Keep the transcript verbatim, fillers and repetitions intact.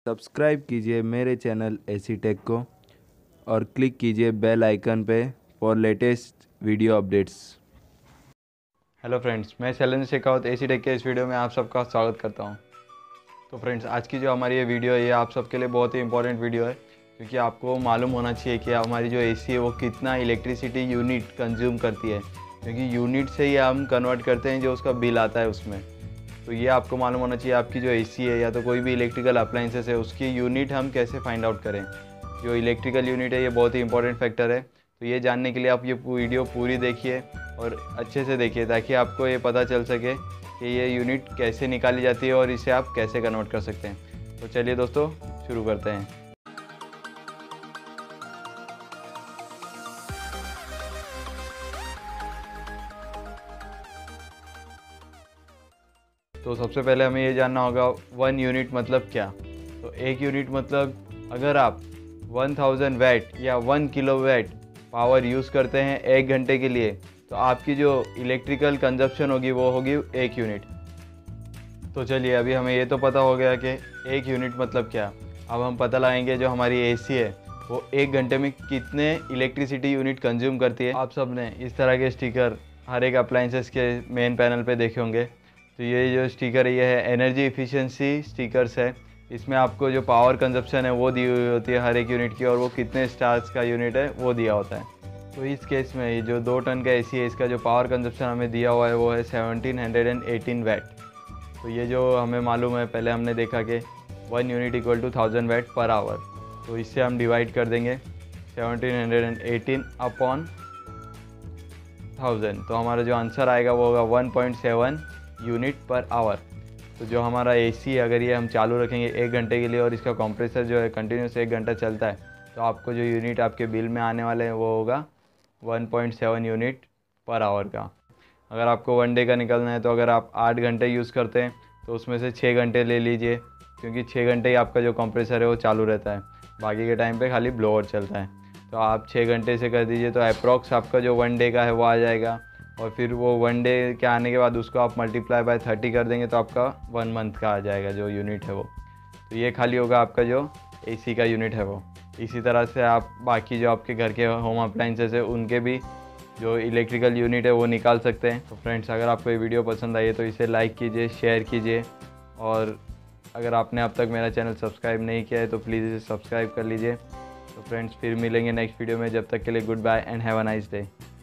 Subscribe कीजिए मेरे channel AC take को और क्लिक कीजिए बेल आइकन पे for latest video updates. Hello friends, मैं शैलेंद्र शेखावत एसी टेक के इस वीडियो में आप सबका स्वागत करता हूं। तो फ्रेंड्स, आज की जो हमारी ये वीडियो है ये आप सबके लिए बहुत ही इंपॉर्टेंट वीडियो है, क्योंकि आपको मालूम होना चाहिए कि हमारी जो एसी है वो कितना इलेक्ट्रिसिटी यूनिट कंज्यूम करती है, क्योंकि यूनिट से ही हम कन्वर्ट करते हैं जो उसका बिल आता है उसमें। तो ये आपको मालूम होना चाहिए आपकी जो एसी है या तो कोई भी इलेक्ट्रिकल अप्लाइंसेस है उसकी यूनिट हम कैसे फाइंड आउट करें। जो इलेक्ट्रिकल यूनिट है ये बहुत ही इंपॉर्टेंट फैक्टर है। तो ये जानने के लिए आप ये वीडियो पूरी देखिए और अच्छे से देखिए, ताकि आपको ये पता चल सके कि ये यूनिट कैसे निकाली जाती है और इसे आप कैसे कन्वर्ट कर सकते हैं। तो चलिए दोस्तों, शुरू करते हैं। तो सबसे पहले हमें ये जानना होगा वन यूनिट मतलब क्या। तो एक यूनिट मतलब अगर आप वन थाउजेंड वैट या one kilo watt power use करते हैं एक घंटे के लिए, तो आपकी जो इलेक्ट्रिकल कंजप्शन होगी वो होगी एक यूनिट। तो चलिए, अभी हमें ये तो पता हो गया कि एक यूनिट मतलब क्या। अब हम पता लगाएंगे जो हमारी एसी है वो एक घंटे में कितने इलेक्ट्रिसिटी यूनिट कंज्यूम करती है। आप सब ने इस तरह के स्टिकर हर एक अप्लाइंसेस के मेन पैनल पे देखे होंगे। तो ये जो स्टिकर है ये है एनर्जी एफिशिएंसी स्टिकर्स है। इसमें आपको जो पावर कंजप्शन है वो दी हुई होती है हर एक यूनिट की, और वो कितने स्टार्स का यूनिट है वो दिया होता है। तो इस केस में ये जो दो टन का एसी है इसका जो पावर कंजप्शन हमें दिया हुआ है वो है सेवनटीन हंड्रेड एटीन वैट। तो ये जो हमें मालूम है, पहले हमने देखा कि one unit equal to thousand watt per hour. तो इससे हम डिवाइड कर देंगे seventeen hundred eighteen upon thousand. तो हमारा जो आंसर आएगा वो होगा one point seven unit per hour. तो जो हमारा एसी है अगर ये हम चालू रखेंगे एक घंटे के लिए और इसका कंप्रेसर जो है कंटिन्यूस एक घंटा चलता है, तो आपको जो यूनिट आपके बिल में आने वाले हैं वो होगा one point seven unit per hour का। अगर आपको वन डे का निकलना है तो अगर आप आठ घंटे यूज़ करते हैं तो उसमें से छः घंटे ले लीजिए, क्योंकि छः घंटे ही आपका जो कंप्रेसर है वो चालू रहता है, बाकी के टाइम पे खाली ब्लोअर चलता है। तो आप छः घंटे से कर दीजिए तो अप्रॉक्स आपका जो वन डे का है वो आ जाएगा। और फिर वो वन डे के आने के बाद उसको आप मल्टीप्लाई बाय थर्टी कर देंगे तो आपका वन मंथ का आ जाएगा जो यूनिट है वो। तो ये खाली होगा आपका जो एसी का यूनिट है वो। इसी तरह से आप बाकी जो आपके घर के होम अप्लाइंसेस है उनके भी जो इलेक्ट्रिकल यूनिट है वो निकाल सकते हैं। तो फ्रेंड्स, अगर आपको ये वीडियो पसंद आई है तो इसे लाइक कीजिए, शेयर कीजिए, और अगर आपने अब तक मेरा चैनल सब्सक्राइब नहीं किया है तो प्लीज़ इसे सब्सक्राइब कर लीजिए। तो फ्रेंड्स, फिर मिलेंगे नेक्स्ट वीडियो में। जब तक के लिए good bye and have a nice day.